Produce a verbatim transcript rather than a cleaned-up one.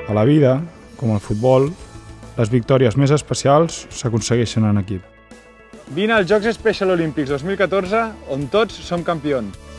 A la vida, com al futbol, les victòries més especials s'aconsegueixen en equip. Vine als Jocs Special Olímpics dos mil catorze, on tots som campions.